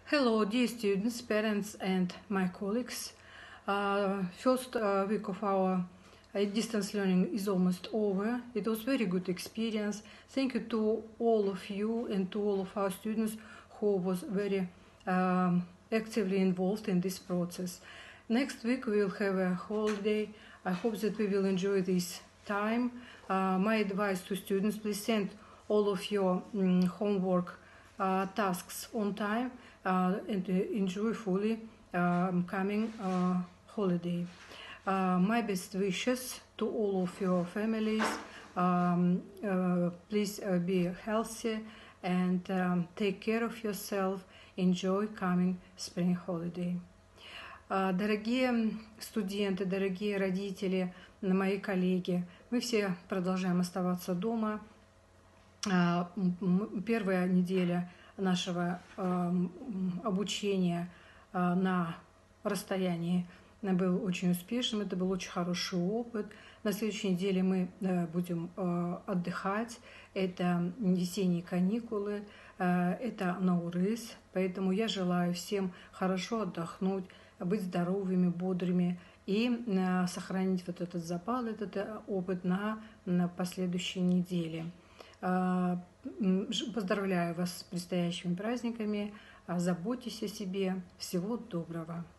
Hello, dear students, parents, and my colleagues. First week of our distance learning is almost over. It was very good experience. Thank you to all of you and to all of our students who was very actively involved in this process. Next week we will have a holiday. I hope that we will enjoy this time. My advice to students: please send all of your homework tasks on time and enjoy fully coming holiday. My best wishes to all of your families. Please be healthy and take care of yourself. Enjoy coming spring holiday. Дорогие студенты, дорогие родители, мои коллеги, мы все продолжаем оставаться дома. Первая неделя нашего обучения на расстоянии был очень успешным, это был очень хороший опыт. На следующей неделе мы будем отдыхать, это весенние каникулы, это Наурыз, поэтому я желаю всем хорошо отдохнуть, быть здоровыми, бодрыми и сохранить вот этот запал, этот опыт на последующей неделе. Поздравляю вас с предстоящими праздниками, заботьтесь о себе, всего доброго.